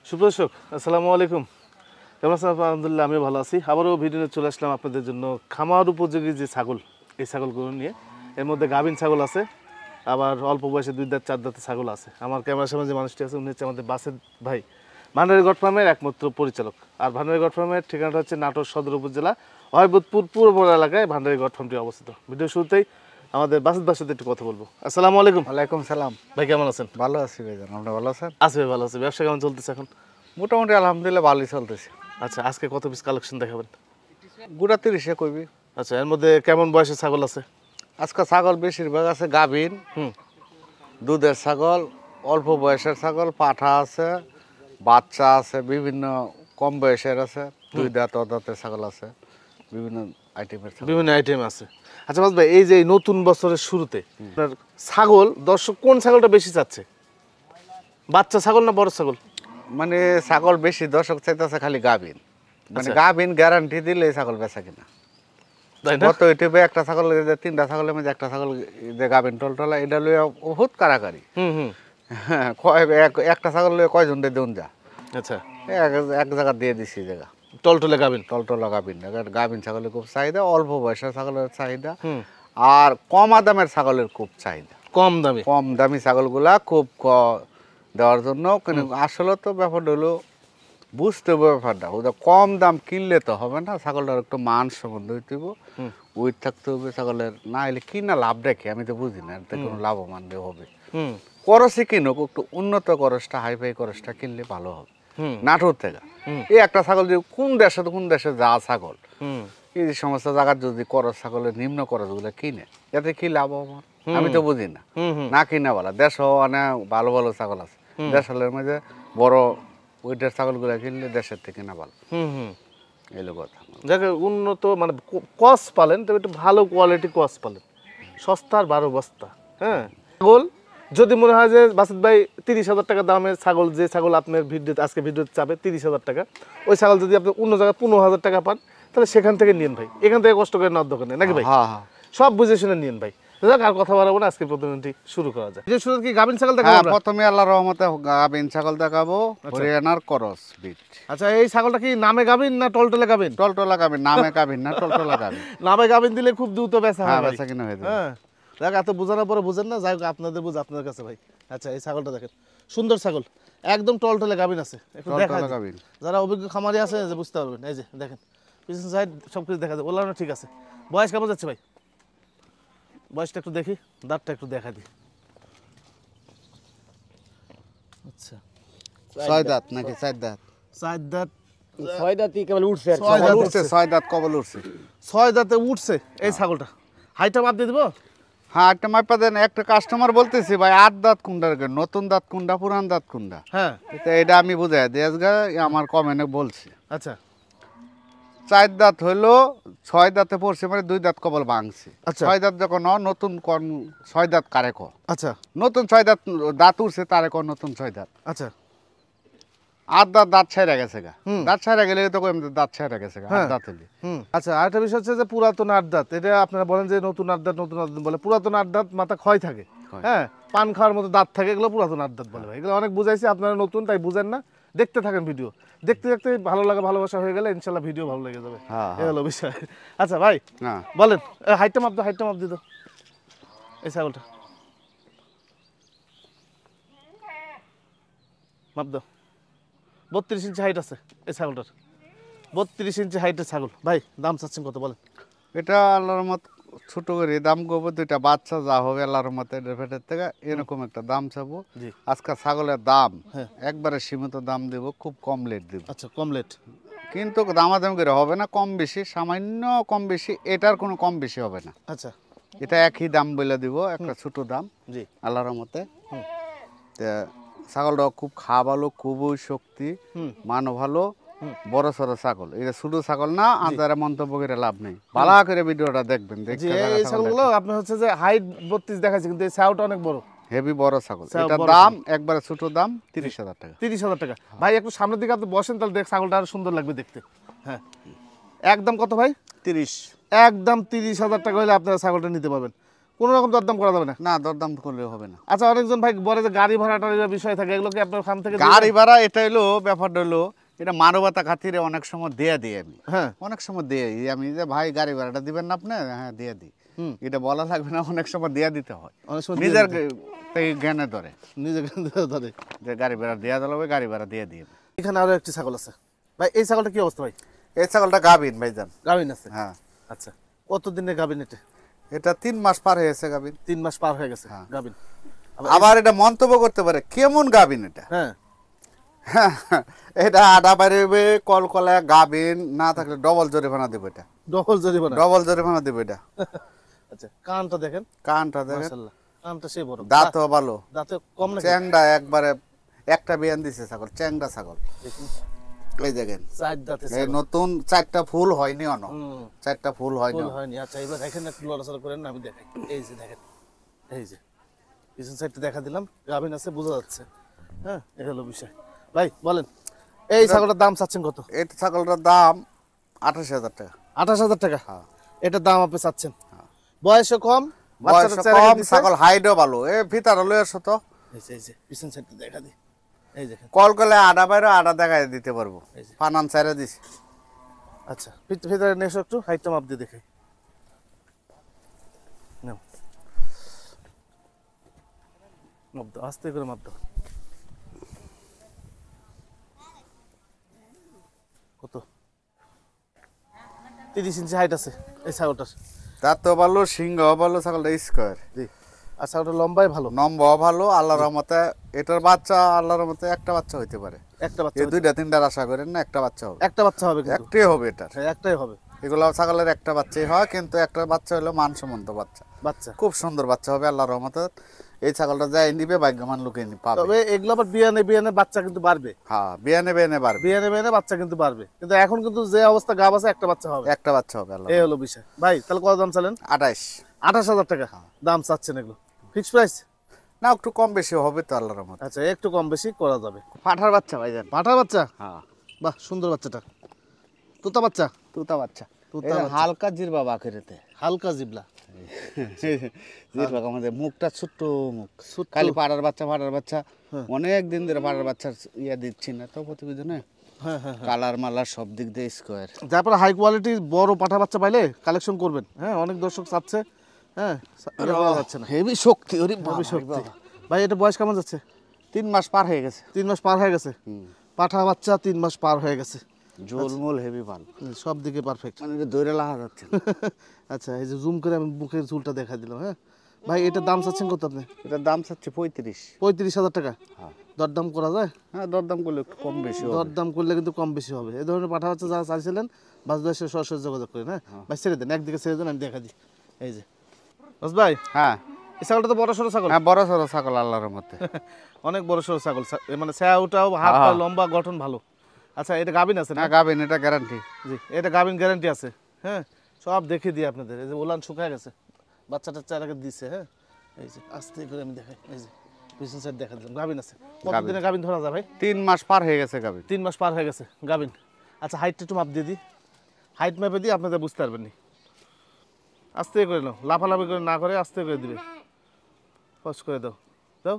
সুপ্রদর্শক আসসালামু আলাইকুম। কেমন আছেন? আলহামদুলিল্লাহ আমি ভালো আছি। আবারও ভিডিও নিয়ে চলে আসলাম আপনাদের জন্য খামার উপযোগী যে ছাগল, এই ছাগলগুলো নিয়ে। এর মধ্যে গাভীন ছাগল আছে, আবার অল্প বয়সে 2 দাঁত 4 দাঁতের ছাগল আছে। আমার ক্যামেরার সামনে যে মানুষটি আছে উনি হচ্ছে আমাদের বাসের ভাই, ভান্ডারী গট ফার্মের একমাত্র পরিচালক। আর ভান্ডারী গট ফার্মের ঠিকানাটা হচ্ছে নাটোর সদর উপজেলা অয়বতপুর পূর্ব এলাকায় ভান্ডারী গট ফার্মটি অবস্থিত। ভিডিও শুরুতেই আমাদের বাসের ভাইয়ের সাথে একটু কথা বলবো। আসসালামু আলাইকুম। ওয়ালাইকুম সালাম। ভাই কেমন আছেন? ভালো আছি ভাইজান, আপনি ভালো আছেন? আছি ভাই, ভালো আছি। ব্যবসা কেমন চলতেছে এখন? মোটামুটি আলহামদুলিল্লাহ ভালোই চলতেছে। আচ্ছা, আজকে কত পিস কালেকশন দেখাবেন? গুড়া 30-এ কইবি। আচ্ছা, এর মধ্যে কেমন বয়সের ছাগল আছে? আজকে ছাগল বেশিরভাগ আছে গাভীন, দুধের ছাগল, অল্প বয়সের ছাগল, পাঠা আছে, বাচ্চা আছে, বিভিন্ন কম বয়সের আছে, 2 দাঁত দাঁতের ছাগল আছে, বিভিন্ন আইটেমের ছাগল। বিভিন্ন আইটেম আছে। আচ্ছা বাস ভাই, এই যে এই নতুন বছরের শুরুতে আপনার ছাগল দর্শক কোন ছাগলটা বেশি চাচ্ছে? বাচ্চা ছাগল না বড় ছাগল? মানে ছাগল বেশি দর্শক চাইতেছে খালি গাভীন, মানে গাভীন গ্যারান্টি দিলে এই ছাগল বেচা কিনা। তাই না? গত ইউটিউবে একটা ছাগল, 3টা ছাগলের মধ্যে একটা ছাগল যে গাভীন টলটলা, এটা লইয়া বহুত কারাকারি। হ্যাঁ, একটা ছাগল লইয়া কয়জন দেন যা। আচ্ছা, এক জায়গা দিয়ে দিছি জায়গা টলটলে গাবিন। টলটলা গাভীন, গাভীন ছাগলের খুব চাহিদা, অল্প বয়সের ছাগলের চাহিদা, আর কম দামের ছাগলের খুব চাহিদা। কম দামে? কম দামি ছাগলগুলা খুব দেওয়ার জন্য, কিন্তু আসলে তো ব্যাপারটা হলো বুঝতে হবে ব্যাপারটা, ওদের কম দাম কিনলে তো হবে না, ছাগলটার একটু মান সম্বন্ধ হইতে হবে, উইট থাকতে হবে ছাগলের, না হলে কিনা লাভ দেখে আমি তো বুঝি না, এতে কোনো লাভবান হবে। করসই কিনুক, একটু উন্নত করসটা, হাইফাই করসটা কিনলে ভালো হবে। নাটোর থেকে এই একটা ছাগল যদি কোন দেশে যা ছাগল, এই যে সমস্ত জায়গার যদি করস ছাগলের নিম্ন করস গুলো কিনে, এতে কি লাভ আমার আমি তো বুঝি না। না কিনা বলা, দেশ অনেক ভালো ভালো ছাগল আছে, দেশের মধ্যে বড় ওইটার ছাগল গুলা কিনলে দেশের থেকে না ভালো। এই কথা যাকে উন্নত মানে কস পালেন, তবে একটু ভালো কোয়ালিটি কস পালেন, সস্তার 12 বস্তা। হ্যাঁ, ছাগল যদি মনে হয় যে বাসিত ভাই 30,000 টাকা দামের ছাগল, যে ছাগল আপনার ভিডিও আজকে ভিডিওতে চাবে 30,000 টাকা, ওই ছাগল যদি আপনি অন্য জায়গায় 15,000 টাকা পান, তাহলে সেখান থেকে নিন ভাই, এখান থেকে কষ্ট করে নেওয়ার দোকানে নাকি ভাই? সব বুঝে শুনে নিন ভাই। আর কথা বাড়াবো না, আজকে প্রতিদিনটি শুরু করা যায়। যে শুরু কি গাভিন ছাগল দেখাবো? প্রথমে আল্লাহর রহমতে গাভিন ছাগল দেখাবো, হরিয়ানার করস বিট। আচ্ছা, এই ছাগলটা কি নামে গাভিন না টলটলে গাভিন? টলটলা গাভিন, নামে গাভিন না টলটলা গাভিন। নামে গাভিন দিলে খুব দ্রুত বেচা হয়, বেচা কিনা হয়ে যাবে। হ্যাঁ, দেখ এত বোঝানোর পরে বুঝেন না, যাই হোক আপনাদের বুঝ আপনাদের কাছে ভাই। আচ্ছা, এই ছাগলটা দেখেন, সুন্দর ছাগল, একদম টলটলে গাভিন আছে। একটু দেখা গাভিন, যারা অভিজ্ঞ খামারি আছে যে বুঝতে পারবেন। এই যে দেখেন, পিছন সাইড সবকিছু দেখা যায়, বললাম না ঠিক আছে। বয়স কেমন যাচ্ছে ভাই? বয়সটা একটু দেখি, দাঁতটা একটু দেখা দিই। আচ্ছা, 6 দাঁত নাকি 4 দাঁত? 4 দাঁত। 6 দাঁতই কেবল উঠছে, 6 দাঁত কবল উঠছে। 6 দাঁতে উঠছে এই ছাগলটা। হাইটটা মাপ দিয়ে দেবো? হ্যাঁ, একটা মাপা দেন। একটা কাস্টমার বলতেছি ভাই 8 দাঁত কোনটা, নতুন দাঁত কোনটা, পুরান দাঁত কোনটা। হ্যাঁ, এটা আমি বুঝাই দিই, আমার কমেন্টে বলছি। আচ্ছা, 4 দাঁত হইলো, 6 দাঁতে পড়ছে মানে 2 দাঁত কবল ভাঙছে। আচ্ছা। 6 দাঁত যখন নতুন 6 দাঁত কারে ক, আচ্ছা, নতুন 6 দাঁত দাঁত উঠছে তারে ক নতুন 6 দাঁত। আচ্ছা। 8 দাঁত ছাইরা গেছে গা, দাঁত ছাইরা গেলে তো দাঁত ছাইরা গেছে গা, 8 দাঁত হইলে। আচ্ছা, আরেকটা বিষয় হচ্ছে যে পুরাতন 8 দাঁত, এটা আপনারা বলেন যে নতুন 8 দাঁত, নতুন 8 দাঁত বলে। পুরাতন 8 দাঁত মাথা ক্ষয় থাকে, হ্যাঁ, পান খাওয়ার মতো দাঁত থাকে, এগুলো পুরাতন 8 দাঁত বলে ভাই। এগুলো অনেক বুঝাইছি, আপনারা নতুন তাই বুঝেন না। দেখতে থাকেন ভিডিও, দেখতে দেখতে ভালো লাগা ভালোবাসা হয়ে গেলে ইনশাল্লাহ ভিডিও ভালো লেগে যাবে। এই হলো বিষয়। আচ্ছা ভাই বলেন, হাইটটা মাপ দাও, হাইটটা মাপ দিত এই ছাগলটা, মাপ দাও। 32 ইঞ্চি হাইট আছে এই ছাগলটার, 32 ইঞ্চি হাইটের ছাগল। ভাই দাম চাচ্ছেন কত বলেন? এটা আল্লাহর মত ছোট করে দাম করবো, 2টা বাচ্চা যা হবে আল্লাহর মতে ফেটের থেকে এরকম একটা দাম চাবো। আজকে ছাগলের দাম একবারে সীমিত দাম দেবো, খুব কম লেট দেবো। আচ্ছা, কম লেট, কিন্তু দামাদামি করে হবে না, কম বেশি, সামান্য কম বেশি, এটার কোনো কম বেশি হবে না। আচ্ছা, এটা একই দাম বলে দিব, একটা ছোট দাম আল্লাহর মতে। ছাগলটা খুব খাওয়া ভালো, খুবই শক্তি, মানও ভালো, বড় সড়ো ছাগল। এটা ছোট ছাগল না, আন্দারে মন্তব্য করে লাভ নেই, ভালো করে ভিডিওটা দেখবেন। এই ছাগলগুলো আপনার হচ্ছে যে হাইট 32 দেখাচ্ছে, কিন্তু এই ছাগলটা অনেক বড়, হেভি বড় ছাগল। এটা দাম একবারে ছোট দাম 30,000 টাকা। 30,000 টাকা। ভাই একটু সামনের দিকে আপনি বসেন, তাহলে দেখ ছাগলটা আরো সুন্দর লাগবে দেখতে। হ্যাঁ, একদম কত ভাই? 30। একদম 30,000 টাকা হলে আপনারা ছাগলটা নিতে পারবেন। কোনো রকম দরদাম করা যাবে না? না, দরদাম করলে হবে না। আচ্ছা, অনেকজন ভাই বলে যে গাড়ি ভাড়াটার বিষয় থাকে, এগুলো কি আপনার খাম থেকে দিয়ে গাড়ি দেন? ভাড়া এটা হলো ব্যাপারটা হলো, এটা মানবতা খাতিরে অনেক সময় দিয়ে দিই আমি। হ্যাঁ। অনেক সময় দিয়ে দিই আমি, যে ভাই গাড়ি ভাড়াটা দিবেন না আপনি? হ্যাঁ দিয়ে দিই। হুম। এটা বলা লাগবে না, অনেক সময় দিয়ে দিতে হয়। অনেক সময় দিয়ে নিজের দিতে এই জ্ঞানে ধরে নিজেকে ধরে। যে গাড়ি ভাড়া দেওয়া যাবে, গাড়ি ভাড়া দিয়ে দিই। এখানে আরো একটি ছাগল আছে ভাই, এই ছাগলটা কি অবস্থা ভাই? এই ছাগলটা গাভিন ভাইজান। গাভিন আছে? হ্যাঁ। আচ্ছা, কতদিনের গাভিন এটা? এটা 3 মাস পার হয়েছে গাভিন। 3 মাস পার হয়ে গেছে হ্যাঁ। গাভিন। আবার এটা মন্তব্য করতে পারে কেমন গাভিন এটা। হ্যাঁ। এটা আডা বাইরে কলকলা গাভিন না থাকলে ডবল জরিমানা দেবে এটা। ডবল জরিমানা? ডবল জরিমানা দেবে এটা। আচ্ছা, কানটা দেখেন, কানটা দেখেন, মাশাআল্লাহ, কানটা সেই বড়। দাঁতও ভালো, দাঁতে কম নাকি? চ্যাংড়া একবারে, একটা বিয়ান দিছে ছাগল, চ্যাংড়া ছাগল। দেখুন, এই দেখেন, চার দাঁতে এই নতুন 4টা ফুল হয়নি অন, হুম, 4টা ফুল হয়নি। ফুল হয়নি। আচ্ছা, এবার দেখেন, একটু লড়াচড়া করেন, আমি দেখাই। এই যে দেখেন, এই যে পিছন সাইডটা দেখা দিলাম, গাভিন আছে বোঝা যাচ্ছে। হ্যাঁ, এই হলো বিষয়। ভাই বলেন, এই ছাগলটার দাম চাচ্ছেন কত? এই ছাগলটার দাম 28,000 টাকা। 28,000 টাকা? হ্যাঁ। এটার দাম আপনি চাচ্ছেন? বয়সও কম, বয়স বাচ্চাটা চেহারা কম, দিছে। ছাগল হাইটও ভালো। এ ভিতর লয়ে আসো তো, এই যে পিছন সাইডটা দেখা দিই, এই দেখেন। কলকলে আডা বাইরে আডা দেখাই দিতে পারবো, এই যে। ফানান চাইরে দিছি। আচ্ছা, ভিতরে নেসো একটু, হাইটটা মাপ দিয়ে দেখাই। নাও, মাপ দাও, আস্তে করে মাপ দাও। কত? 30 ইঞ্চি হাইট আছে এই ছাগলটার। তার তো ভালো, সিংহ ভালো, ছাগলটা স্কোয়ার। জি। আর ছাগলটা লম্বাই ভালো। নম্বর ভালো, আল্লাহর রহমতে এটার বাচ্চা আল্লাহর রহমতে একটা বাচ্চা হইতে পারে। একটা বাচ্চা এই হবে। 2টা 3টার আশা করেন না, একটা বাচ্চা হবে। একটা বাচ্চা হবে কিন্তু। একটাই হবে এটার। হ্যাঁ, একটাই হবে এগুলো ছাগলের একটা বাচ্চাই হয়, কিন্তু একটা বাচ্চা হলো মানসম্মত বাচ্চা, বাচ্চা। খুব সুন্দর বাচ্চা হবে আল্লাহর রহমতে। এই ছাগলটা যাই নিবে ভাগ্যবান লোকে পাবে। তবে এগুলো আবার বিয়ানে বাচ্চা কিন্তু বাড়বে। হ্যাঁ, বিয়ানে বিয়ানে পারবে, বিয়ানে বাচ্চা কিন্তু বাড়বে, কিন্তু এখন কিন্তু যে অবস্থা গাব আছে, একটা বাচ্চা হবে। একটা বাচ্চা হবে আল্লাহ। এই হলো বিষয়। ভাই তাহলে কত দাম চালেন? 28। 28,000 টাকা দাম চাচ্ছেন, এগুলো ফিক্স প্রাইস? না, একটু কম বেশি হবে তো আল্লাহর রহমতে। আচ্ছা, একটু কম বেশি করা যাবে। পাঠার বাচ্চা ভাইজান। পাঠার বাচ্চা? হ্যাঁ, বাহ, সুন্দর বাচ্চাটা। তোতা বাচ্চা? তুতা বাচ্চা। তুতা এটা বাচ্চা। হালকা জিরবা বাকেরেতে, হালকা জিবলা। জিরবা আমাদের মুখটা ছোট্ট মুখ। ছোট্ট। খালি পাড়ার বাচ্চা অনেক দিন ধরে পাড়ার বাচ্চার ইয়া দিচ্ছি না তো প্রতিবেদনে। হ্যাঁ হ্যাঁ। কালার মালার সব দিক দিয়ে স্কোয়ার। তারপরে হাই কোয়ালিটির বড় পাঠা বাচ্চা পাইলে কালেকশন করবেন। হ্যাঁ, অনেক দর্শক চাচ্ছে। হ্যাঁ, এটা বলা যাচ্ছে না। হেভি শক্তি, ওরে খুবই শক্তি। ভাই এটা বয়স কেমন যাচ্ছে? 3 মাস পার হয়ে গেছে। 3 মাস পার হয়ে গেছে। পাঠা বাচ্চা 3 মাস পার হয়ে গেছে। ঝোলমোল হেভি ভালো, সব দিকে পারফেক্ট। মানে এটা দৌড়ে লাগা যাচ্ছে না। আচ্ছা, এই যে জুম করে আমি মুখের চুলটা দেখা দিলাম। হ্যাঁ ভাই, এটার দাম চাচ্ছেন কত আপনি? এটার দাম চাচ্ছে 35। 35,000 টাকা? হ্যাঁ। দরদাম করা যায়? হ্যাঁ, দরদাম করলে একটু কম বেশি হবে। দরদাম করলে কিন্তু কম বেশি হবে। এই ধরনের পাঠা বাচ্চা যারা চাইছিলেন, বাসুদের সাথে সরাসরি যোগাযোগ করেন। হ্যাঁ ভাই, ছেড়ে দেন, একদিকে ছেড়ে দেন, আমি দেখা দিই। এই যে বাস ভাই, হ্যাঁ এই ছাগলটা তো বড় সড়ো ছাগল। হ্যাঁ, বড় সড়ো ছাগল আল্লাহর মতে। অনেক বড় সড়ো ছাগল, মানে ছায়াটাও হাত পা লম্বা, গঠন ভালো। আচ্ছা, এটা গাভিন আছে না? না, গাবেন, এটা গ্যারান্টি। জি, এটা গাভিন গ্যারান্টি আছে। হ্যাঁ, সব দেখিয়ে দিই আপনাদের। এই যে ওলান শুকায় গেছে, বাচ্চাটা চারাকে দিচ্ছে। হ্যাঁ, এই যে আস্তে করে আমি দেখাই। এই যে পিছন সাইড দেখা দিলাম, গাভিন আছে। কতদিনে গাভিন ধরা যায় ভাই? 3 মাস পার হয়ে গেছে গাবেন। 3 মাস পার হয়ে গেছে গাভিন। আচ্ছা, হাইটটা একটু মাপ দিয়ে দিই। হাইট মাপে দিই, আপনাদের বুঝতে পারবেন নি। আস্তে করে নাও, লাফালাফি করে না করে আস্তে করে দিবে। ফস করে দাও, দাও।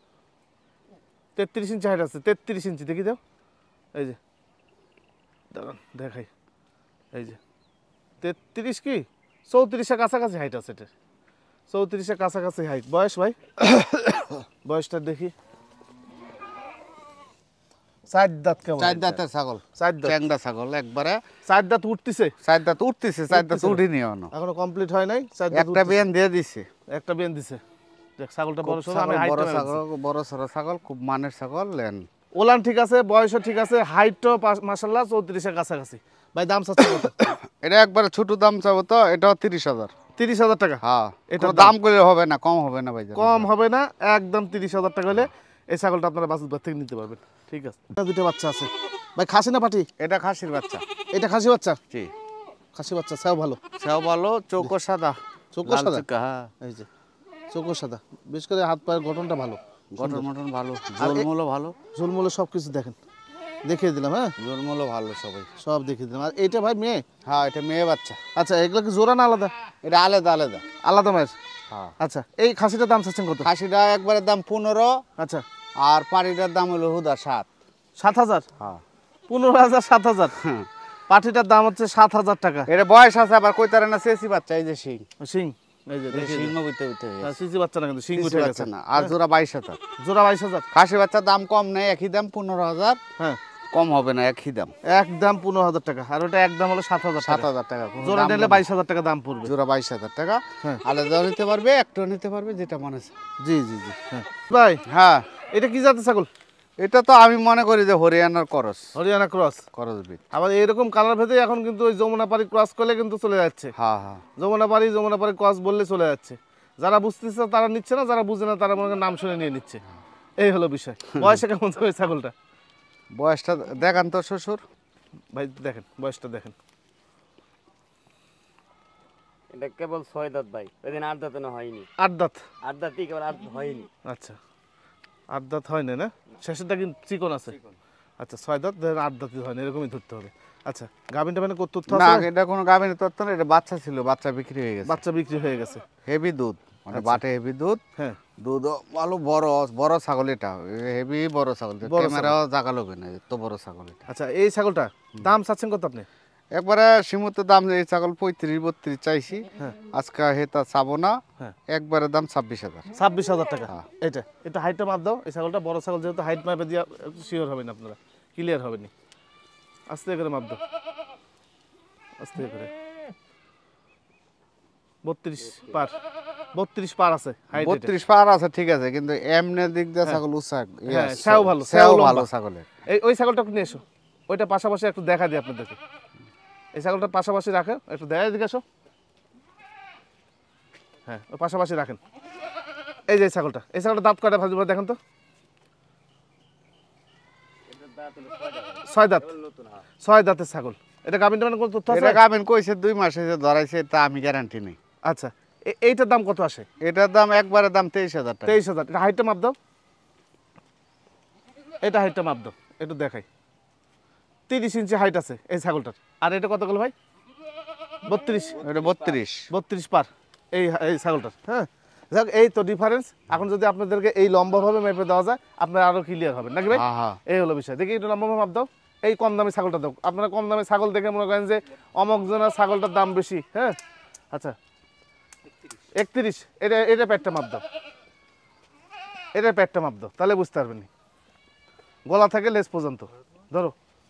33 ইঞ্চি হাইট আছে, 33 ইঞ্চি দেখি দাও। এই যে দাঁড়ান দেখাই। এই যে 33 কি 34-এর কাছাকাছি হাইট আছে এটা। 34-এর কাছাকাছি হাইট। বয়স ভাই? বয়সটা দেখি। 4 দাঁত কেমন? 4 দাঁতের ছাগল, 4 দাঁত। চ্যাংড়া ছাগল একবারে। 4 দাঁত উঠতেছে? 4 দাঁত উঠতেছে, 4 দাঁত উঠিনি এখনো। এখনো কমপ্লিট হয় নাই। 4 দাঁত একটা বিয়ান দিয়ে দিছে। একটা বেন দিছে। দেখ ছাগলটা বড় সরো, আমি ছাগল হাইট বড় ছাগল, বড় সড়ো ছাগল, খুব মানের ছাগল। লেন ওলান ঠিক আছে, বয়সও ঠিক আছে, হাইটও মাশাআল্লাহ 34-এর কাছাকাছি। ভাই দাম চাচ্ছে কত? এটা একবারে ছোট দাম চাবো তো, এটাও 30,000। 30,000 টাকা? হ্যাঁ, এটার এটা দাম করলে হবে না, কম হবে না ভাই। কম হবে না, একদম 30,000 টাকা হলে এই ছাগলটা আপনারা বাসুদেব থেকে নিতে পারবেন। ঠিক আছে। দুটো বাচ্চা আছে ভাই, খাসি না পাটি? এটা খাসির বাচ্চা। এটা খাসি বাচ্চা? জি, খাসি বাচ্চা, সেও ভালো। সেও ভালো, চৌকো সাদা। চৌকো লাল সাদা? চৌকো, হ্যাঁ। এই যে চৌকো সাদা, বিশেষ করে হাত পায়ের গঠনটা ভালো, গঠন মটন ভালো, ঝোলমূলও ভালো। ঝোলমোলে সব কিছু দেখেন, দেখিয়ে দিলাম। হ্যাঁ, ঝোলমূলও ভালো সবাই। সব দেখিয়ে দিলাম। আর এইটা ভাই মেয়ে? হ্যাঁ, এটা মেয়ে বাচ্চা। আচ্ছা, এগুলো কি জোড়া না আলাদা? এটা আলাদা আলাদা। আলাদা মায়ের? হ্যাঁ। আচ্ছা এই খাসিটার দাম চাচ্ছেন কত? খাসিটা একবারে দাম 15, আচ্ছা আর পাড়িটার দাম হলো হুদা 7। 7,000, হ্যাঁ 15,000, 7,000। পাঠিটার দাম হচ্ছে 7,000 টাকা। এটা বয়স আছে, আবার কইতারে না চেঁচি বাচ্চা, এই যে শিং, শিং এই যে দেখি শিং উঠতে উঠতে সিসি বাচ্চা না কিন্তু শিং উঠে গেছে না। আর জোড়া 22,000। জোড়া 22,000। খাসি বাচ্চার দাম কম নেই, একই দাম 15,000, হ্যাঁ কম হবে না, একই দাম একদম 15,000 টাকা, আর ওটা একদম হলো 7,000 টাকা। 7,000 টাকা। কোনো জোড়া দাম নিলে নেই। 22,000 টাকা দাম পড়বে। জোড়া 22,000 টাকা। হ্যাঁ। আলাদা নিতে পারবে, একটাও নিতে পারবে, যেটা মনে হয়। জি জি জি হ্যাঁ ভাই, হ্যাঁ এটা কি জাতের ছাগল? এটা তো আমি মনে করি যে হরিয়ানার করস, হরিয়ানা ক্রস। করস বিট। আবার এরকম কালার ভেদে এখন কিন্তু ওই যমুনাপাড়ি ক্রস করলে কিন্তু চলে যাচ্ছে। হ্যাঁ হ্যাঁ। যমুনাপাড়ি ক্রস বললে চলে যাচ্ছে। যারা বুঝতেছে তারা নিচ্ছে না, যারা বুঝে না তারা মনে করেন নাম শুনে নিয়ে নিচ্ছে। এই হলো বিষয়। বয়সে কেমন যাবে ছাগলটা? বয়সটা দেখান তো শ্বশুর। ভাই দেখেন বয়সটা দেখেন। এটা কেবল 6 দাঁত ভাই, ওইদিন 8 দাঁত না হয়নি। 8 দাঁত। 8 দাঁতই কেবল 8 হয়নি। আচ্ছা 8 দাঁত হয় না, না শেষেরটা কিন্তু চিকন আছে। আচ্ছা 6 দাঁত, ধরেন 8 দাঁতই হয় না, এরকমই ধরতে হবে। আচ্ছা গাভিনটা মানে কত তথ্য না, আছে? এটা কোনো গাভিনী তত্ত্ব না, এটা বাচ্চা ছিল, বাচ্চা বিক্রি হয়ে গেছে। বাচ্চা বিক্রি হয়ে গেছে। হেভি দুধ, মানে বাটে হেভি দুধ। হ্যাঁ দুধ ভালো, বড় বড় ছাগল, এটা হেভি বড় ছাগল, বড় ক্যামেরাও জাগালো না, এত বড় ছাগল এটা। আচ্ছা এই ছাগলটা দাম চাচ্ছেন কত আপনি? একবারে সীমিত দাম, এই ছাগল 35-32 চাইছি। হ্যাঁ। আজকে হেতা চাবো না, হ্যাঁ। একবারে দাম 26,000। 26,000 টাকা। হ্যাঁ। এটা এটা হাইটটা মাপ দাও। এই ছাগলটা বড় ছাগল, যেহেতু হাইট মাপে দিয়ে শিওর হবেন আপনারা, ক্লিয়ার হবেন। আস্তে করে মাপ দাও, আস্তে করে। 32 পার, 32 পার আছে হাইট। 32 পার আছে, ঠিক আছে, কিন্তু এমনি দিক দিয়ে ছাগল উৎসাহ, হ্যাঁ, সেও ভালো, সেও সেও ভালো লম্বা। ছাগলের। এই ওই ছাগলটা একটু নিয়ে এসো, ওইটা পাশাপাশি একটু দেখা দিই আপনাদেরকে। এই ছাগলটা পাশাপাশি রাখে, একটু দেখা দিকে আসো। হ্যাঁ ওই পাশাপাশি রাখেন। এই যে এই ছাগলটা দাঁত কয়টা ভাজি দেখেন তো? 6 দাঁত। 6 দাঁতের ছাগল। এটা গাভিনটা মানে কোন তথ্য এটা আছে? গাবেন কইছে 2 মাসে যে ধরাইছে, তা আমি গ্যারান্টি নেই। আচ্ছা এইটার দাম কত আসে? এটার দাম একবারে দাম 23,000 টাকা। 23,000। এটা হাইটটা মাপ দাও, এটা হাইটটা মাপ দাও একটু দেখাই। 30 ইঞ্চি হাইট আছে এই ছাগলটার। আর এটা কত গেল ভাই? 32। এটা 32। 32 পার এই এই ছাগলটার। হ্যাঁ যাক, এই তো ডিফারেন্স। এখন যদি আপনাদেরকে এই লম্বাভাবে মেপে দেওয়া যায়, আপনারা আরো ক্লিয়ার হবেন নাকি ভাই? হ্যাঁ হ্যাঁ। এই হলো বিষয়। দেখি একটু লম্বাভাবে মাপ দাও। এই কম দামি ছাগলটা দাও। আপনারা কম দামি ছাগল দেখে মনে করেন যে অমক জনের ছাগলটার দাম বেশি। হ্যাঁ আচ্ছা 31। এটা পেটটা মাপ দাও, এটা পেটটা মাপ দাও, তাহলে বুঝতে পারবেন। গলা থেকে লেজ পর্যন্ত ধরো।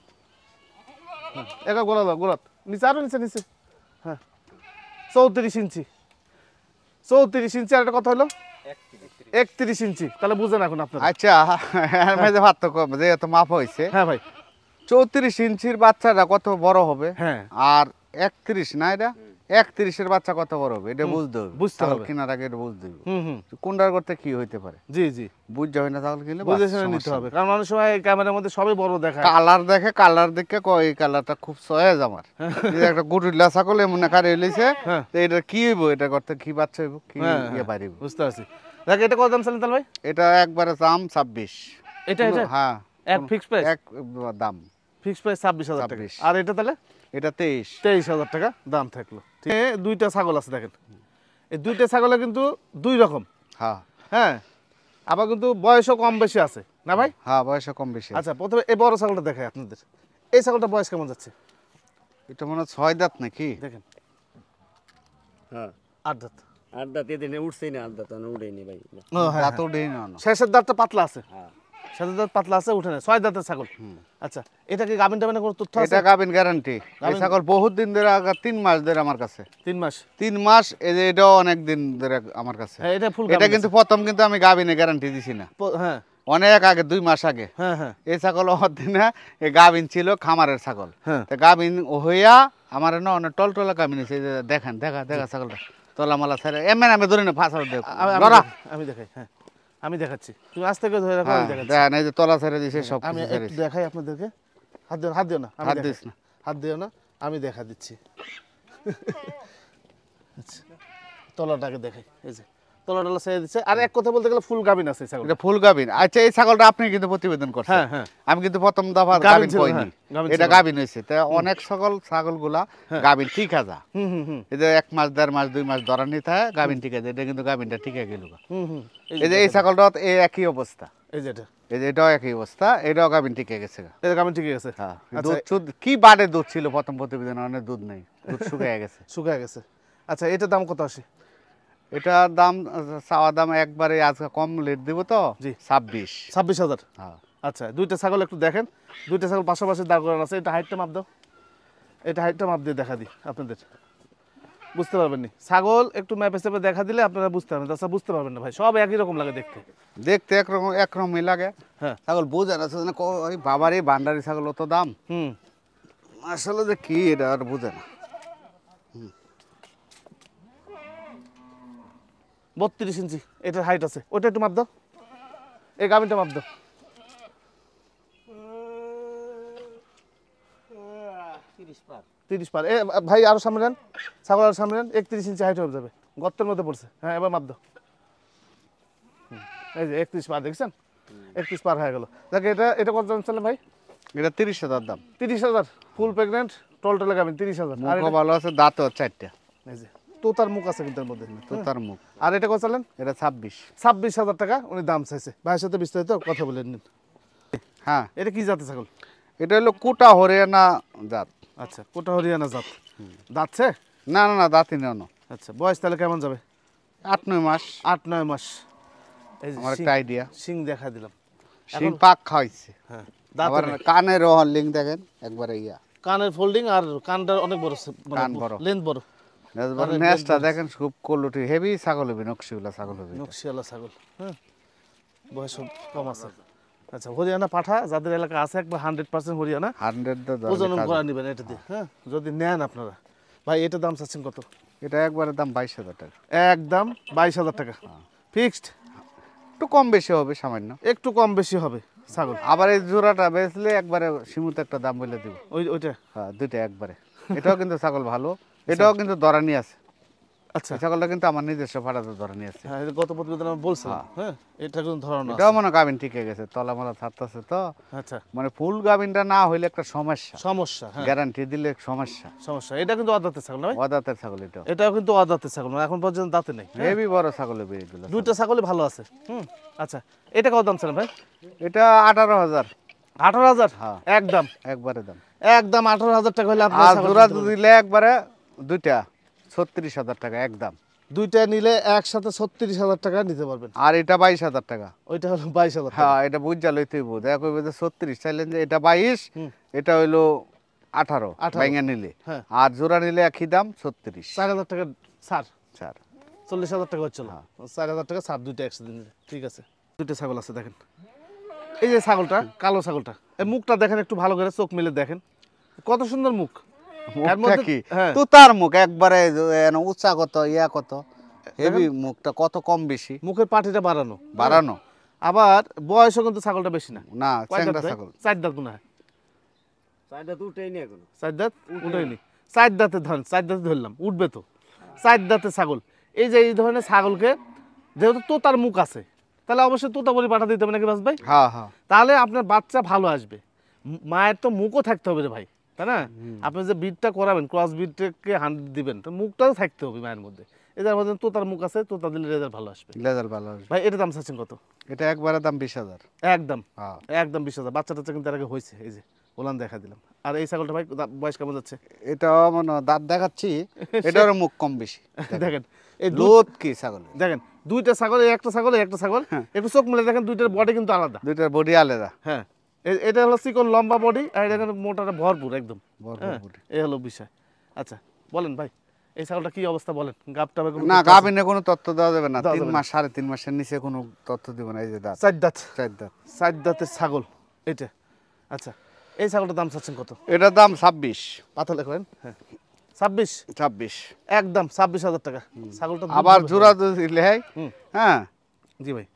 একা গোলা দাও, গোলাত নিচে, আরো নিচে নিচে। হ্যাঁ 34 ইঞ্চি। 34 ইঞ্চি। আর একটা কথা হলো 31 ইঞ্চি। তাহলে বুঝেন এখন আপনারা। আচ্ছা, এর মধ্যে পার্থক্য যে এত মাপ হয়েছে। হ্যাঁ ভাই। 34 ইঞ্চির বাচ্চাটা কত বড় হবে, হ্যাঁ আর 31 না, এটা 31-এর বাচ্চা কত বড় হবে, এটা বুঝতে হবে। বুঝতে ছাগল হবে। কেনার আগে এটা বুঝতে হবে। হুম কোনটার করতে কি হইতে পারে জি জি বুঝতে হয় না, ছাগল কিনলে বুঝে শুনে নিতে হবে। কারণ অনেক সময় ক্যামেরার মধ্যে সবই বড় দেখায়। কালার দেখে, কালার দেখে কয় এই কালারটা খুব সয়েজ আমার। এই যে একটা গুটুল্লা ছাগল এমন কারে হইলেছে, হ্যাঁ। তো এটা কি হইব, এটা করতে কি বাচ্চা হইব, কি হ্যাঁ, ইয়ে পারিব। বুঝতে পারছি। দেখ এটা কত দাম চালেন তাহলে ভাই? এটা একবারে দাম 26। এটা হ্যাঁ এক ফিক্স প্রাইস? এক দাম ফিক্স প্রাইস 26,000 টাকা। 26। আর এটা তাহলে এটা 23। 23,000 টাকা দাম থাকলো। ঠিক আছে, দুইটা ছাগল আছে দেখেন। এই দুইটা ছাগলে কিন্তু দুই রকম। হ্যাঁ হ্যাঁ আবার কিন্তু বয়সও কম বেশি আছে না ভাই? হ্যাঁ, বয়স কম বেশি। আচ্ছা প্রথমে এই বড় ছাগলটা দেখাই আপনাদের। এই ছাগলটা বয়স কেমন যাচ্ছে এটা মনে হয় 6 দাঁত নাকি? দেখেন? হ্যাঁ 8 দাঁত। 8 দাঁত এদিন উঠছেই না, 8 দাঁত উঠেনি ভাই। ও হ্যাঁ, দাঁত উঠেই না না। শেষের দাঁতটা পাতলা আছে। হ্যাঁ শেষের দাঁত পাতলা আছে, উঠে না। 6 দাঁতের ছাগল। আচ্ছা এটা কি গাভিন টাভিনের কোনো তথ্য আছে? এটা গাবিন গ্যারান্টি। এই ছাগল বহুত দিন ধরে, আগে 3 মাস ধরে আমার কাছে। 3 মাস। 3 মাস, এই যে এটাও অনেক দিন ধরে আমার কাছে। হ্যাঁ এটা ফুল এটা কিন্তু প্রথম কিন্তু আমি গাবিনে গ্যারান্টি দিছি না, হ্যাঁ অনেক আগে 2 মাস আগে। হ্যাঁ হ্যাঁ এই ছাগল দিনে এই গাবিন ছিল, খামারের ছাগল। হ্যাঁ। তা গাবিন হইয়া আমার না অনেক টলটলা গাবিন হয়েছে। দেখেন, দেখা দেখা ছাগলটা তলামালা ছেড়ে এমন আমি ধরে না ফাঁসাল দেখ। আমি দেখাই। হ্যাঁ আমি দেখাচ্ছি, তুমি আজ থেকে ধরে রাখো, আমি দেখাচ্ছি। দেখেন এই যে তলা ছেড়ে দিছে, সব আমি কিছু ছেড়ে একটু দেখাই আপনাদেরকে। হাত দিও না, হাত দিও না, আমি হাত দেখাই। দিস না। হাত দিও না, আমি দেখা দিচ্ছি। আচ্ছা তলাটাকে দেখাই। এই যে তলা টলা ছেড়ে দিচ্ছে। আর এক কথা বলতে গেলে ফুল গাভিন আছে এই ছাগল। এটা ফুল গাভিন। আচ্ছা এই ছাগলটা আপনি কিন্তু প্রতিবেদন করছেন। হ্যাঁ, হ্যাঁ। আমি কিন্তু প্রথম দফা গাভীন গাভিন ছিল, কইনি, হ্যাঁ, গাভীন এটা ছিল। গাভিন হয়েছে। তা অনেক ছাগলগুলা গাভিন ঠিক আছে, হুম হুম হুম এই যে 1 মাস 1.5 মাস 2 মাস ধরা নিতে হয় গাভিন ঠিক আছে, এটা কিন্তু গাভিনটা ঠিক গেল। হুম হুম এই যে এই ছাগলটা এই একই অবস্থা, এই যে এটা এই যে এটাও একই অবস্থা, এটাও গাভিন ঠিক গেছে। এটা গাভিন ঠিক আছে। হ্যাঁ, আচ্ছা, দুধ কি বাড়ে দুধ ছিল প্রথম প্রতিবেদন, অনেক দুধ নেই, দুধ শুকিয়ে গেছে। শুকায় গেছে। আচ্ছা এটার দাম কত আসে? এটার দাম চাওয়া দাম একবারে আজকে কম লেট দিব তো, জি। 26। 26,000। হ্যাঁ, আচ্ছা দুইটা ছাগল একটু দেখেন, দুইটা ছাগল পাশাপাশি দাঁড় করানো আছে। এটা হাইটটা মাপ দাও, এটা হাইটটা মাপ দিয়ে দেখা দিই, আপনাদের বুঝতে পারবেন নি। ছাগল একটু ম্যাপে চেপে দেখা দিলে আপনারা বুঝতে পারবেন, তাছাড়া বুঝতে পারবেন না ভাই, সব একই রকম লাগে দেখতে। দেখতে একরকমই লাগে। হ্যাঁ ছাগল বোঝা যাচ্ছে না, ওই বাবারই ভান্ডারি ছাগল অত দাম, হুম আসলে যে কি এটা আর বুঝে না। 32 ইঞ্চি এটার হাইট আছে, ওটা একটু মাপ দাও, এই গাভিনটা মাপ দাও। 30 পার। এ ভাই আরো সামনে নেন, ছাগল আরো সামনে নেন, 31 ইঞ্চি হাইট হয়ে যাবে, গর্তের মধ্যে পড়ছে। হ্যাঁ এবার মাপ দাও। এই যে 31 পার দেখছেন, 31 পার হয়ে গেল। দেখে এটা কত দাম চলে ভাই? এটা 30,000 দাম। 30,000 ফুল প্রেগনেন্ট টলটলে গাভিন 30,000। আর মুখও ভালো আছে, দাঁত 4টা, এই যে তোতার মুখ আছে কিন্তু এর মধ্যে। তো তার মুখ। আর এটা কত চালেন? এটা 26। 26,000 টাকা উনি দাম চাইছে। ভাইয়ের সাথে বিস্তারিত কথা বলে নিন। হ্যাঁ, এটা কি জাতের ছাগল? এটা হলো কোটা হরিয়ানা জাত। আচ্ছা কোটা হরিয়ানা জাত। দাঁতছে? না না না, দাঁতই নেন। আচ্ছা বয়স তাহলে কেমন যাবে? 8-9 মাস। 8-9 মাস। এই যে আমার একটা আইডিয়া। সিং দেখা দিলাম। শিং পাক খাওয়াইছে। হ্যাঁ আবার দাঁত কানের লিঙ্ক দেখেন একবারে ইয়া, কানের ফোল্ডিং আর কানটা অনেক বড়, কান বড়। লেন্থ বড়, নেসটা দেখেন খুব কোয়ালিটি হেভি ছাগল হবে, নকশিউলা ছাগল হবে। নকশিয়ালা ছাগল। হ্যাঁ বয়স কম আছে। আচ্ছা হরিয়ানা পাঠা যাদের এলাকা আছে একবার 100% হরিয়ানা 100 প্রজনন করা নেবেন এটা দিয়ে। হ্যাঁ যদি নেন আপনারা। ভাই এটার দাম চাচ্ছেন কত? এটা একবারে দাম 22,000 টাকা। একদম 22,000 টাকা ফিক্সড। একটু কম বেশি হবে সামান্য, একটু কম বেশি হবে ছাগল। আবার এই জোড়াটা বেচলে একবারে সীমিত একটা দাম বলে দিব। ওইটা হ্যাঁ, দুইটা একবারে। এটাও কিন্তু ছাগল ভালো, এটাও কিন্তু দরানি আছে। আচ্ছা এই ছাগলটা কিন্তু আমার নিজস্ব ভাড়াতে দরানি আছে। হ্যাঁ এটা গত প্রতিবেদন আমি বলছিলাম। হ্যাঁ এটা কিন্তু ধরনা এটাও মনে গাভিন ঠিক হয়ে গেছে, তলামালা ছাড়তেছে তো, আচ্ছা মানে ফুল গাভিনটা না হইলে একটা সমস্যা, সমস্যা। হ্যাঁ গ্যারান্টি দিলে সমস্যা। সমস্যা। এটা কিন্তু অদাঁতের ছাগল না ভাই? অদাতের ছাগল এটাও এটাও কিন্তু অদাঁতের ছাগল না, এখন পর্যন্ত দাঁতে নেই। হেভি বড় ছাগল হবে এগুলো। দুইটা ছাগলই ভালো আছে। আচ্ছা এটা কত দাম ছিল ভাই? এটা 18,000। 18,000? হ্যাঁ। একদম একবারে দাম। একদম 18,000 টাকা হলে আপনার আর ছাগল জোড়া কিনতে পারবেন। দিলে একবারে দুইটা 36,000 টাকা একদম। দুইটা নিলে একসাথে 36,000 টাকা নিতে পারবেন। আর এটা 22,000 টাকা। ওইটা হলো 22,000 টাকা। হ্যাঁ, এটা বুঝা লইতে হইব, দেখা কইবে যে 36 চাইলেন যে এটা 22, এটা হইলো 18 ভাঙা নিলে। হ্যাঁ। আর জোড়া নিলে একই দাম 36। 4,000 টাকা ছাড়, চার 40,000 টাকা হচ্ছিল। 4,000 টাকা ছাড় দুইটা একসাথে নিলে। ঠিক আছে দুইটা ছাগল আছে দেখেন। এই যে ছাগলটা কালো ছাগলটা, এই মুখটা দেখেন একটু ভালো করে, চোখ মিলে দেখেন কত সুন্দর মুখ। এর মুখটা মধ্যে কি হ্যাঁ তো তার মুখ একবারে উঁচা কত ইয়া কত হেভি, মুখটা কত কম বেশি মুখের পাটিটা বাড়ানো বাড়ানো। আবার বয়সও কিন্তু ছাগলটা বেশি না। না, কয় দাঁত চ্যাংড়া ভাই? ছাগল। 4 দাঁত মনে হয়। চারটা তো উঠেই নি এখনো। 4 দাঁত উঠেনি। 4 দাঁতে ধরেন, 4 দাঁতে ধরলাম, উঠবে তো। 4 দাঁতে ছাগল। এই যে এই ধরনের ছাগলকে যেহেতু তোতার মুখ আছে, তাহলে অবশ্যই তোতাপুরি পাঠা দিতে হবে নাকি বাস ভাই? হ্যাঁ হ্যাঁ, তাহলে আপনার বাচ্চা ভালো আসবে। মায়ের তো মুখও থাকতে হবে রে ভাই, তাই না? আপনি যে বিটটা করাবেন, ক্রস বিটকে 100 দিবেন, তো মুখটাও থাকতে হবে মায়ের মধ্যে। এদের মধ্যে তোতার মুখ আছে, তোতা দিলে রেজাল্ট ভালো আসবে। লেজার ভালো আসবে। ভাই এটার দাম চাচ্ছেন কত? এটা একবারে দাম 20,000। একদম হ্যাঁ, একদম 20,000। বাচ্চা টাচ্চা কিন্তু এর আগে হয়েছে, এই যে ওলান দেখা দিলাম। আর এই ছাগলটা ভাই বয়স কেমন যাচ্ছে? এটাও মানে দাঁত দেখাচ্ছি, এটারও মুখ কম বেশি। দেখেন এই লোদ কি ছাগল, দেখেন দুইটা ছাগল, এই একটা ছাগল, এই একটা ছাগল, একটু চোখ মিলে দেখেন, দুইটার বডি কিন্তু আলাদা। দুইটার বডি আলাদা। হ্যাঁ এটা হলো চিকন লম্বা বডি, আর এটা কিন্তু মোটাটা ভরপুর একদম। ভরপুর হ্যাঁ, body। এই হলো বিষয়। আচ্ছা বলেন ভাই এই ছাগলটা কি অবস্থা বলেন? গাবটা না, গাভিনে কোনো তথ্য দেওয়া যাবে না, দেওয়া 3 যাবে মাস 3.5 মাসের নিচে কোনো তথ্য দিব না। এই যে দাঁত 4 দাঁত, 4 দাঁত। 4 দাঁতের ছাগল এটা। আচ্ছা এই ছাগলটার দাম চাচ্ছেন কত? এটার দাম 26। পাতলে করেন। হ্যাঁ 26। 26 একদম 26,000 টাকা ছাগলটা। আবার জোড়া দিলে হ্যাঁ, জি ভাই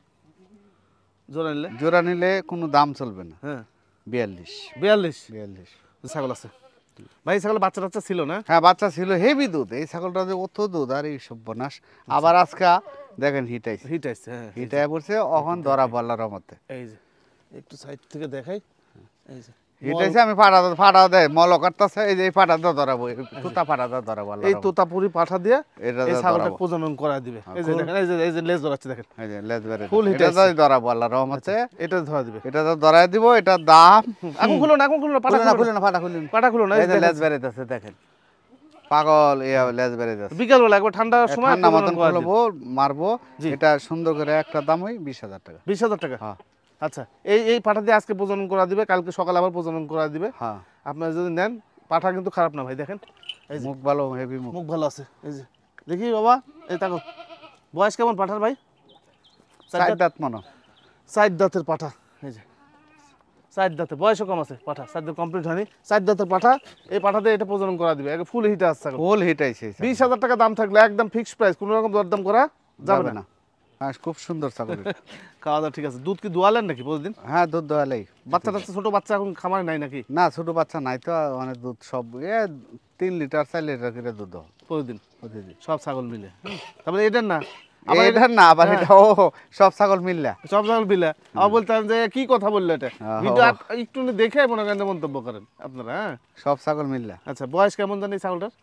জোড়া নিলে জোড়া নিলে কোনো দাম চলবে না। হ্যাঁ 42 42 ছাগল আছে ভাই। ছাগল বাচ্চা টাচ্চা ছিল না? হ্যাঁ, বাচ্চা ছিল, হেভি দুধ। এই ছাগলটা যে অত দুধ আর এই সর্বনাশ। আবার আজকে দেখেন হিটাইছে হিট আসছে, হ্যাঁ হিটাই পড়ছে এখন ধরা বলার মতে এই যে একটু সাইড থেকে দেখাই, এই যে হিটাইছে আমি ফাটা দেয় মল কাটতেছে এই যে এই ফাটা দিয়ে ধরাবো তুতা ফাটা দিয়ে ধরাবো এই তোতাপুরি পাঠা দিয়ে এটা এই দিয়ে ছাগলটা ধরাবো। প্রজনন করা দিবে। এই যে দেখেন, এই যে লেজ ধরাচ্ছে দেখেন, এই যে লেজ বেড়ে Full এটা হিটাইছে। দিয়ে ধরাবো আল্লাহর রহমতে এটা ধরা দিবে। এটা তো ধরাই দিব এটা দাম এখন খুলো না, এখন খুলো না, পাটা খুলে না খুলো খুলে না ফাটা খুলে না পাটা খুলো না, এই এই যে যে লেজ বেড়াইতেছে দেখেন পাগল লেজ বেড়াইতেছে বিকালবেলা একবার ঠান্ডার সময় ঠান্ডা প্রজনন মতন করা দিবে। খুলবো মারবো জি। এটা সুন্দর করে একটা দাম ওই 20,000 টাকা 20,000 টাকা। হ্যাঁ আচ্ছা, এই পাঠা দিয়ে আজকে প্রজনন করা দিবে, কালকে সকালে আবার প্রজনন করা দিবে। হ্যাঁ আপনারা যদি নেন, পাঠা কিন্তু খারাপ না ভাই, দেখেন এই যে মুখ ভালো হেভি মুখ মুখ ভালো আছে। এই যে দেখি বাবা, এই তাকো বয়স কেমন পাঠার ভাই? চার দাঁত মনে চার দাঁতের পাঠা, এই যে চার দাঁতের, বয়সও কম আছে পাঠা, চার দাঁত কমপ্লিট হয়নি, চার দাঁতের পাঠা। এই পাঠাতে এটা প্রজনন করা দিবে, ফুল হিটে আসছে। ফুল হিটাইছে 20,000 টাকা দাম থাকলে একদম ফিক্সড প্রাইস, কোনো রকম দরদাম করা যাবে না। হ্যাঁ খুব সুন্দর ছাগল এটা। খাওয়া দাওয়া ঠিক আছে। দুধ কি দোয়ালেন নাকি প্রতিদিন? হ্যাঁ দুধ দোয়ালেই বাচ্চা টাচ্চা ছোট বাচ্চা এখন খামারে নাই নাকি? না ছোট বাচ্চা নাই তো অনেক দুধ সব 3 লিটার 4 লিটার করে দুধ হয় প্রতিদিন প্রতিদিন সব ছাগল মিলে। তারপরে এটার না, আবার এটা না আবার এটা ও সব ছাগল মিললা সব ছাগল মিলে। আবার বলতাম যে কি কথা বললো এটা, হ্যাঁ। ভিডিও একটু দেখে মনে করেন মন্তব্য করেন আপনারা। হ্যাঁ সব ছাগল মিললা আচ্ছা, বয়স কেমন জানি ছাগলটার?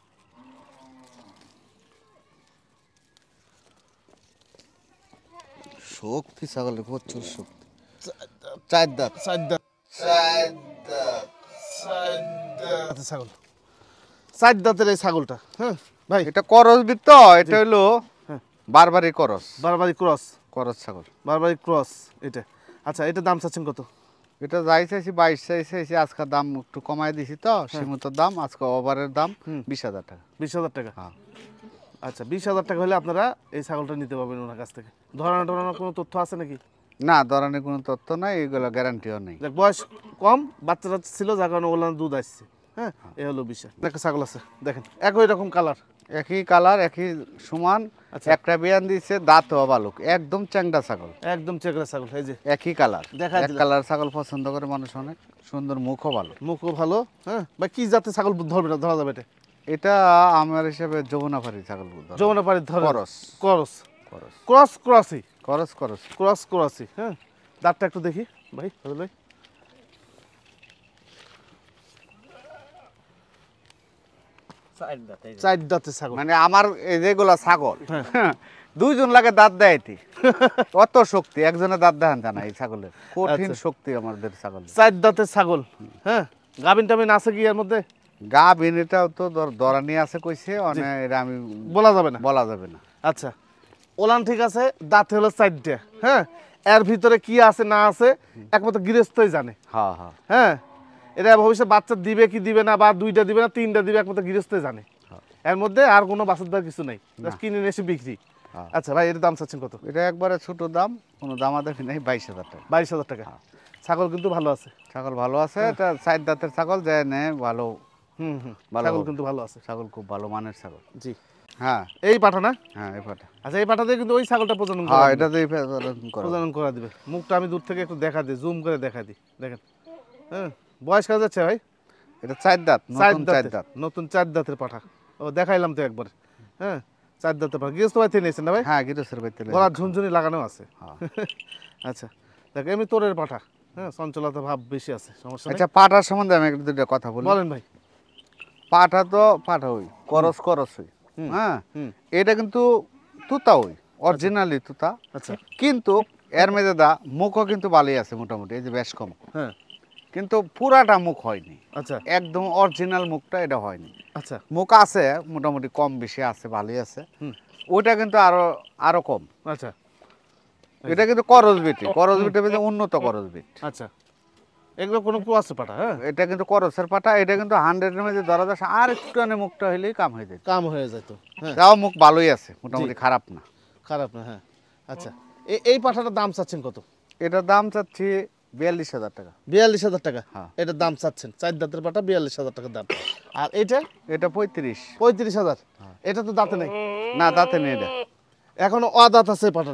শক্তি ছাগলের প্রচুর শক্তি চার দাঁত চার দাঁত ছাগল, চার দাঁতের এই ছাগলটা। হ্যাঁ ভাই, এটা করস বিত তো এটা হলো হ্যাঁ। বারবারি করস বারবারি ক্রস, করস ছাগল বারবারি ক্রস এটা। আচ্ছা, এটা দাম চাচ্ছেন কত? এটা যাই চাইছি 22 চাইছি আজকে দাম একটু কমাই দিছি তো সীমিত দাম আজকে ওভারের দাম 20,000 টাকা 20,000 টাকা। হ্যাঁ আচ্ছা, 20,000 টাকা হলে আপনারা এই ছাগলটা নিতে পারবেন ওনার কাছ থেকে। ধরানো টরানোর কোনো তথ্য আছে নাকি? না ধরনের কোনো তথ্য নাই এগুলো গ্যারান্টিও নেই দেখ, বয়স কম, বাচ্চা টাচ্চা ছিল যার কারণে ওগুলো দুধ আসছে। হ্যাঁ, এই হলো বিষয়। একটা ছাগল আছে দেখেন, একই রকম কালার, একই কালার একই সমান আচ্ছা। একটা বিয়ান দিচ্ছে দাঁত বালুক একদম চ্যাংড়া ছাগল একদম চেকড়া ছাগল। এই যে একই কালার দেখাই এক দিলাম। কালার ছাগল পছন্দ করে মানুষ অনেক সুন্দর মুখও ভালো মুখও ভালো। হ্যাঁ ভাই, কি জাতের ছাগল ধরবে না, ধরা যাবে এটা? এটা আমার হিসাবে যমুনাপাড়ি ছাগল যমুনা পাড়ির ধরে করস করস করস ক্রস ক্রসই করস করস ক্রস ক্রসই। হ্যাঁ, দাঁতটা একটু দেখি ভাই, ভাই চার দাঁত, এই যে। চার দাঁতের ছাগল। মানে আমার এই যেগুলা ছাগল হ্যাঁ। দুইজন লাগে দাঁত দেয় এটি অত শক্তি একজনে দাঁত দেখান জানা এই ছাগলের কঠিন আচ্ছা। শক্তি আমাদের ছাগল চার দাঁতের ছাগল। হ্যাঁ, গাভিন টাভিন আছে কি এর মধ্যে? গা বিনিটাও তো দরানি আছে কইছে অনেক এটা আমি বলা যাবে না। বলা যাবে না আচ্ছা, ওলান ঠিক আছে, দাঁত হলো চারটে। হ্যাঁ, এর ভিতরে কি আছে না আছে একমাত্র গৃহস্থই জানে। হ্যাঁ হ্যাঁ হ্যাঁ, এটা ভবিষ্যৎ বাচ্চা দিবে কি দিবে না, বা দুইটা দিবে না তিনটা দিবে, একমাত্র গৃহস্থই জানে। এর মধ্যে আর কোনো বাছুর দেওয়ার কিছু নাই, জাস্ট কিনে নিয়ে এসে বিক্রি। হ্যাঁ। আচ্ছা ভাই, এর দাম চাচ্ছেন কত? এটা একবারে ছোট দাম কোনো দামাদামি নাই 22,000 টাকা 22,000 টাকা। ছাগল কিন্তু ভালো আছে। ছাগল ভালো আছে এটা চার দাঁতের ছাগল যে নে ভালো হুম হুম, ভালো ছাগল হবে। কিন্তু ভালো আছে। ছাগল খুব ভালো মানের ছাগল জি, হ্যাঁ এই পাঠা না? হ্যাঁ এই পাটা আচ্ছা, এই পাঠাতে কিন্তু ওই ছাগলটা প্রজনন হ্যাঁ করা এটা দিবে। তো প্রজনন করা দিবে। মুখটা আমি দূর থেকে একটু দেখা দিই, জুম করে দেখা দিই, দেখেন। হ্যাঁ, বয়স কাজ যাচ্ছে ভাই? এটা চার দাঁত নতুন চার দাঁত নতুন চার দাঁতের পাঠা। ও দেখাইলাম তো একবার। হ্যাঁ, চার দাঁতের পাঠা গৃহস্থ বাড়িতে নিয়েছেন না ভাই? হ্যাঁ গিরসের বাইতে গলার ঝুনঝুনি লাগানো আছে। হ্যাঁ। আচ্ছা, দেখ এমনি তোরের পাঠা। হ্যাঁ, চঞ্চলতা ভাব বেশি আছে, সমস্যা নেই। আচ্ছা পাটার সম্বন্ধে আমি একটু দুটো কথা বলি বলেন ভাই। পাটা তো পাটা হই করস করস হই হ্যাঁ হুম। এটা কিন্তু তুতা হই অরিজিনালি তুতা আচ্ছা। কিন্তু এর মেয়েদা দা মুখও কিন্তু ভালোই আছে মোটামুটি এই যে বেশ কম হ্যাঁ। কিন্তু পুরাটা মুখ হয়নি আচ্ছা একদম অরিজিনাল মুখটা এটা হয়নি আচ্ছা। মুখ আছে মোটামুটি কম বেশি আছে ভালোই আছে হুম। ওইটা কিন্তু আরো আরো কম আচ্ছা এটা কিন্তু করস বিটের মধ্যে উন্নত করস বিট আচ্ছা, এগুলো কোনো ক্রস পাঠা? হ্যাঁ, এটা কিন্তু করসের পাটা এটা কিন্তু 100-এর মধ্যে ধরা যাচ্ছে আর একটুখানি মুখটা হইলেই কাম হয়ে যায় কাম হয়ে যেত। হ্যাঁ, তাও মুখ ভালোই আছে মোটামুটি খারাপ না খারাপ না। হ্যাঁ, আচ্ছা, এই পাঠাটার দাম চাচ্ছেন কত? এটার দাম চাচ্ছি 42,000 টাকা 42,000 টাকা। হ্যাঁ। এটার দাম চাচ্ছেন, চার দাঁতের পাঠা 42,000 টাকা দাম। আর এটা এটা 35 35,000। এটা তো দাঁতে নেই, না দাঁতে নেই এটা এখনো অদাঁত আছে পাঠাটা।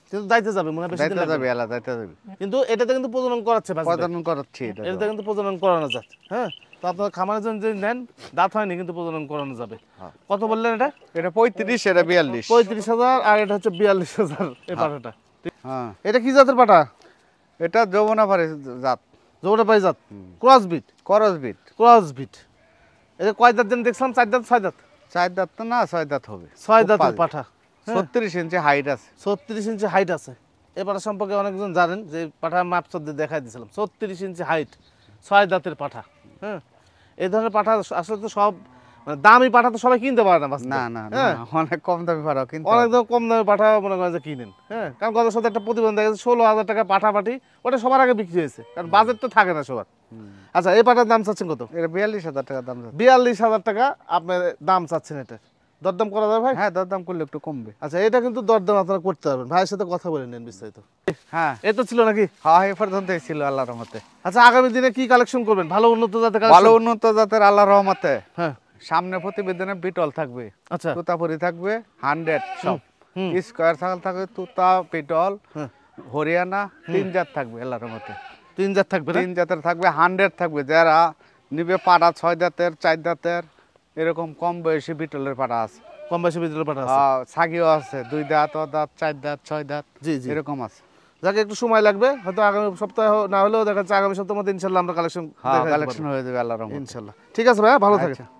কিন্তু দাইতে যাবে মনে হয় বেশি দিন যাইতে লাগবে যাবে না। এলা যাইতে যাবে কিন্তু এটাতে কিন্তু প্রজনন করাচ্ছে বাজিবে। প্রজনন করাচ্ছি এটা এটাতে কিন্তু প্রজনন করানো যায়। হ্যাঁ, তো আপনার খামারের জন্য যদি নেন, দাঁত হয়নি কিন্তু প্রজনন করানো যাবে। কত বললেন এটা? এটা 35 এটা 42 35,000 আর এটা হচ্ছে 42,000 এই পাঠাটা। হ্যাঁ এটা কি জাতের পাঠা? এটা যমুনা পারে জাত জোড়া পাই জাত, cross breed. Cross breed cross breed. এটা কয় দাঁত যেন দেখছিলাম? 4 দাঁত 6 দাঁত? 4 দাঁত তো না 6 দাঁত হবে 6 খুব দাঁতের পাজি। পাঠা। 36 ইঞ্চি হাইট আছে 36 ইঞ্চি হাইট আছে। এই পাঠা সম্পর্কে অনেকজন জানেন যে পাঠা মাপচর দিয়ে দেখাই দিয়েছিলাম। 36 ইঞ্চি হাইট, 6 দাঁতের পাঠা। হ্যাঁ, এই ধরনের পাঠা আসলে তো সব মানে দামি পাঠা তো সবাই কিনতে পারে না বাস্তবে। না না না হ্যাঁ, অনেক কম দামি পারাও কিন্তু অনেক কম দামে পাঠা মনে করেন যে কিনেন। হ্যাঁ, কারণ গত সাথে একটা প্রতিবেদন দেখা গেছে 16,000 টাকা পাঠা পাঠি, ওটা সবার আগে বিক্রি হয়েছে, কারণ বাজেট তো থাকে না সবার। আচ্ছা, এই পাঠার দাম চাচ্ছেন কত? এটা 42,000 টাকা দাম যাচ্ছে 42,000 টাকা আপনার দাম চাচ্ছেন এটা। দরদাম করা যাবে ভাই? হ্যাঁ দরদাম করলে একটু কমবে আচ্ছা, এটা কিন্তু দরদাম আপনারা করতে পারবেন, ভাইয়ের সাথে কথা বলে নেন বিস্তারিত। হ্যাঁ এই তো ছিল নাকি? হ্যাঁ এই পর্যন্তই ছিল আল্লাহর রহমতে আচ্ছা, আগামী দিনে কি কালেকশন করবেন? ভালো উন্নত জাতের ভালো কালেকশন? উন্নত জাতের আল্লাহর রহমতে হ্যাঁ, সামনে প্রতিবেদনে বিটল থাকবে আচ্ছা। তুতাপুরি থাকবে 100 সব হুম। স্কয়ার ছাগল থাকবে তুতা পিটল হ্যাঁ, হরিয়ানা 3 জাত থাকবে আল্লাহর রহমতে 3 জাত থাকবে না? 3 জাতের থাকবে 100 থাকবে যারা নিবে পাড়া 6 জাতের 4 জাতের এরকম কম বয়সী বিটলের পাড়া আছে কম বেশি ভিতরে পাঠা আছে। ছাগিও আছে 2 দাঁত ও দাঁত 4 দাঁত 6 দাঁত জি জি, এরকম আছে যাকে একটু সময় লাগবে, হয়তো আগামী সপ্তাহে না হলেও দেখা যাচ্ছে আগামী সপ্তাহের মধ্যে ইনশাল্লাহ আমরা কালেকশন হ্যাঁ কালেকশন হয়ে যাবে আল্লাহর রহমতে ইনশাল্লাহ। ঠিক আছে ভাই, ভালো থাকে। আচ্ছা।